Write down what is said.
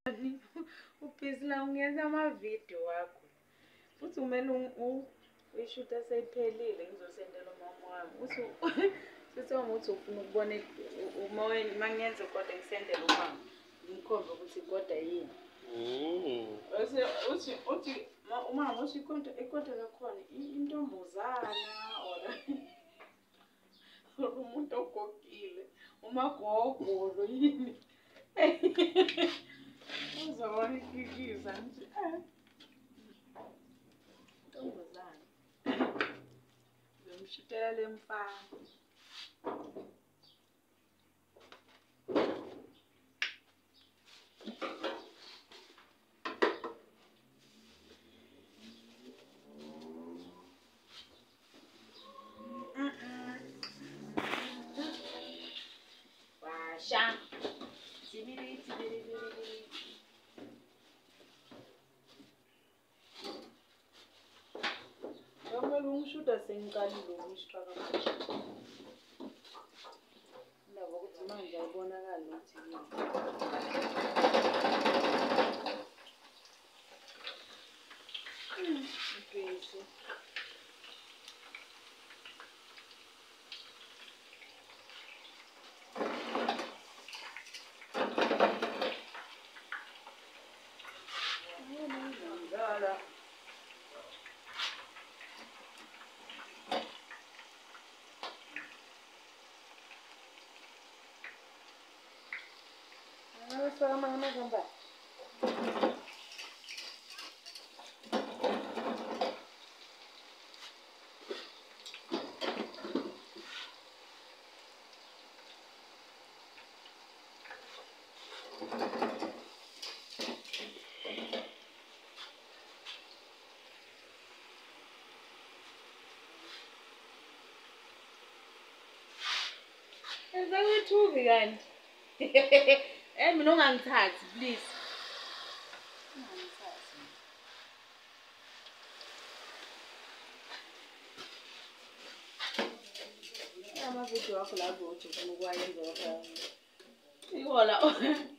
Ubhizi la ungenza amavidiyo wakho. Futhi kumele uyishuta seyiphelile ngizosendela umama wami. Futhi uthi ufuna ukubona uma ngenza kodwa ngisendele umama. Ngimkhombe ukuthi kodwa yini. Uthi umama usho ikodwa lakhona intombazana or umuntu ogogile. Umagogo lo yini. Uzobona ikikiza nje. Intombazana. Ngimshitela lemfana. Washa. Tibiri. Kumele ungishuda sengiqalile ukuyisifaka manje. Indaba ukuthi manje ayibonakali ukuthi yini. Ubhizi. Saka mana gambar. Engizakuthuki kanti. Mina ungangithathi please. Ungangithathi. Amavidiyo wakho la ukuthi ufuna ukwayenza wakho. Iwola.